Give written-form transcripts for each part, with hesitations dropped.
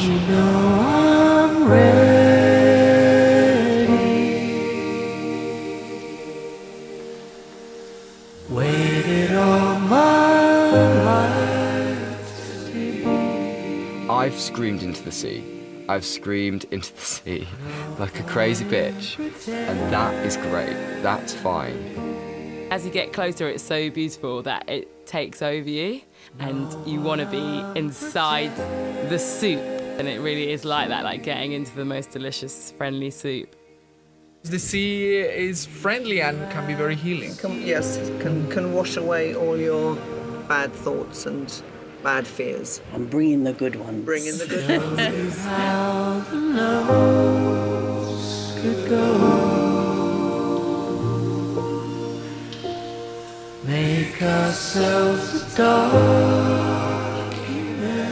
you know I'm ready. Waited all my life to be. I've screamed into the sea. I've screamed into the sea like a crazy bitch, and that is great. That's fine. As you get closer, it's so beautiful that it takes over you, and you want to be inside the soup. And it really is like that, like getting into the most delicious, friendly soup. The sea is friendly and can be very healing. Yes, it can wash away all your bad thoughts and bad fears. And bring in the good ones. Bring in the good ones. How the nose could go. Make ourselves a document.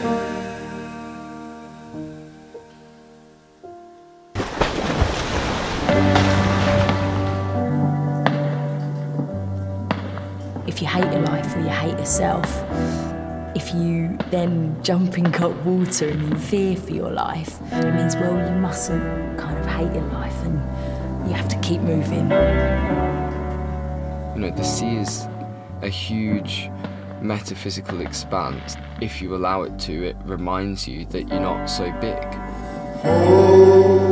If you hate your life or you hate yourself, if you then jump in cold water and you fear for your life, it means, well, you mustn't kind of hate your life and you have to keep moving. You know, the sea is a huge metaphysical expanse. If you allow it to, it reminds you that you're not so big.